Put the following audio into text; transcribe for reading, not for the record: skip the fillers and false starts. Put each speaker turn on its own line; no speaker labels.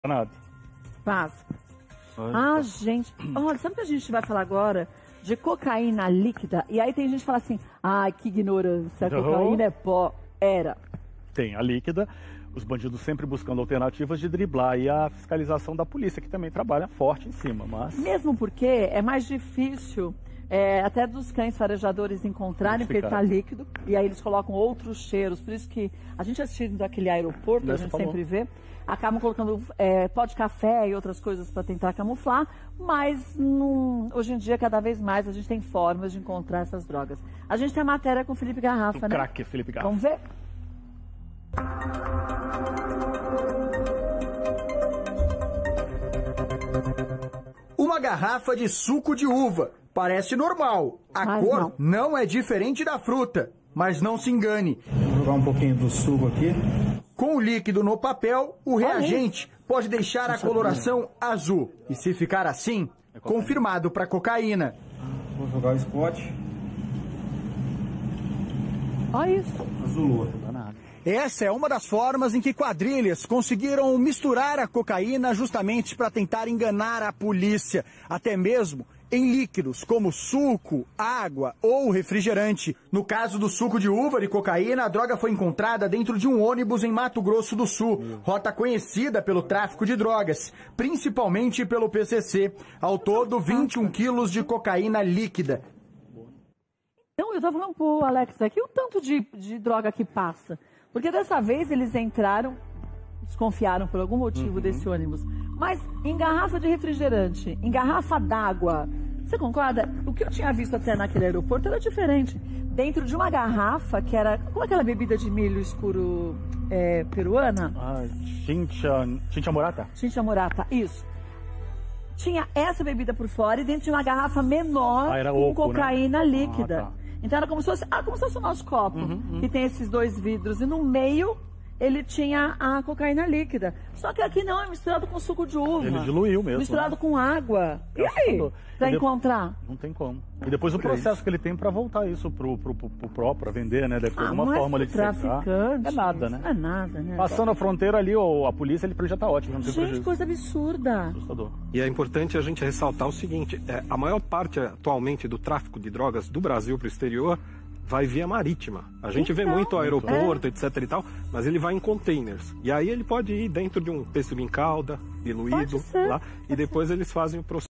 Nada.
Passa. Ah, gente. Olha, sabe o que a gente vai falar agora? De cocaína líquida. E aí tem gente que fala assim, ai, que ignorância, cocaína é pó. Era.
Tem a líquida, os bandidos sempre buscando alternativas de driblar e a fiscalização da polícia, que também trabalha forte em cima, mas...
Mesmo porque é mais difícil até dos cães farejadores encontrarem, porque está líquido, e aí eles colocam outros cheiros, por isso que a gente assistindo daquele aeroporto, a gente sempre vê, acabam colocando pó de café e outras coisas para tentar camuflar, mas hoje em dia, cada vez mais, a gente tem formas de encontrar essas drogas. A gente tem a matéria com o Felipe Garrafa, né?
Craque, Felipe Garrafa.
Vamos ver?
Uma garrafa de suco de uva. Parece normal. A cor não é diferente da fruta. Mas não se engane.
Vou jogar um pouquinho do suco aqui.
Com o líquido no papel, o reagente pode deixar a coloração azul. E se ficar assim, confirmado para cocaína.
Vou jogar o spot.
Olha isso.
Azulou.
Essa é uma das formas em que quadrilhas conseguiram misturar a cocaína justamente para tentar enganar a polícia, até mesmo em líquidos como suco, água ou refrigerante. No caso do suco de uva de cocaína, a droga foi encontrada dentro de um ônibus em Mato Grosso do Sul, rota conhecida pelo tráfico de drogas, principalmente pelo PCC. Ao todo, 21 quilos de cocaína líquida.
Então, eu estava falando pro Alex aqui, o tanto de droga que passa. Porque dessa vez eles entraram, desconfiaram por algum motivo desse ônibus. Mas em garrafa de refrigerante, em garrafa d'água, você concorda? O que eu tinha visto até naquele aeroporto era diferente. Dentro de uma garrafa que era, como aquela bebida de milho escuro peruana?
Ah, Chincha Morata?
Chincha Morata, isso. Tinha essa bebida por fora e dentro de uma garrafa menor com cocaína líquida. Então era como se fosse o nosso copo, que tem esses dois vidros. E no meio ele tinha a cocaína líquida. Só que aqui não, é misturado com suco de uva.
Ele diluiu mesmo.
Misturado com água. E aí? Pra encontrar?
Não tem como. E depois o processo que ele tem pra voltar isso pro próprio, pra vender, né? Deve ter alguma forma ali de
traficante.
É nada, né?
É nada, né?
Passando a fronteira ali, a polícia, ele já tá ótimo. Não tem
Gente,
prejuízo.
coisa absurda.
Assustador.
E é importante a gente ressaltar o seguinte, a maior parte atualmente do tráfico de drogas do Brasil para o exterior vai via marítima. A gente vê muito aeroporto, etc e tal, mas ele vai em containers. E aí ele pode ir dentro de um pêssego em calda, diluído, lá, e depois eles fazem o processo.